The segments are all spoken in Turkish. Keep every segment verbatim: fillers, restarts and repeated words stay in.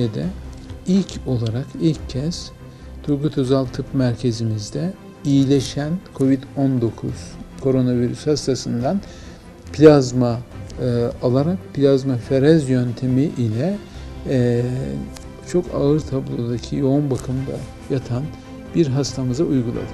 Türkiye'de ilk olarak ilk kez Turgut Özal Tıp Merkezimizde iyileşen kovid on dokuz koronavirüs hastasından plazma e, alarak plazmaferez yöntemi ile e, çok ağır tablodaki yoğun bakımda yatan bir hastamıza uyguladık.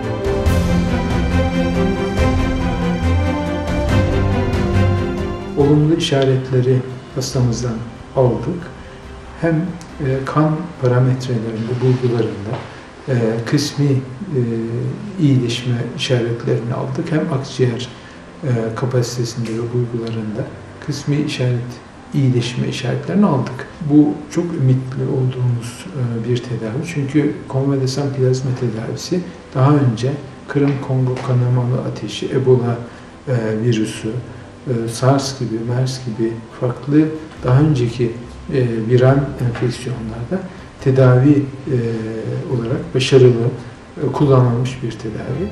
Olumlu işaretleri hastamızdan aldık. Hem e, kan parametrelerinde, bulgularında e, kısmi e, iyileşme işaretlerini aldık. Hem akciğer e, kapasitesinde ve bulgularında kısmi işaret, iyileşme işaretlerini aldık. Bu çok ümitli olduğumuz e, bir tedavi. Çünkü konvalesen plazma tedavisi daha önce Kırım-Kongo kanamalı ateşi, Ebola e, virüsü, SARS gibi, MERS gibi farklı daha önceki e, viral enfeksiyonlarda tedavi e, olarak başarılı e, kullanılmış bir tedavi.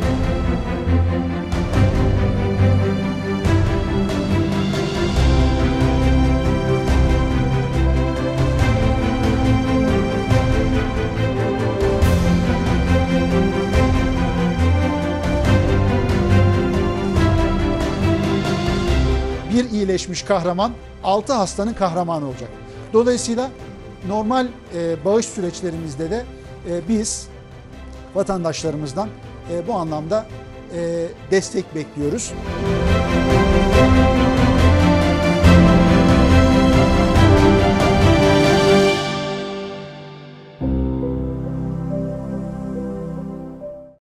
Bir iyileşmiş kahraman, altı hastanın kahramanı olacak. Dolayısıyla normal e, bağış süreçlerimizde de e, biz vatandaşlarımızdan e, bu anlamda e, destek bekliyoruz.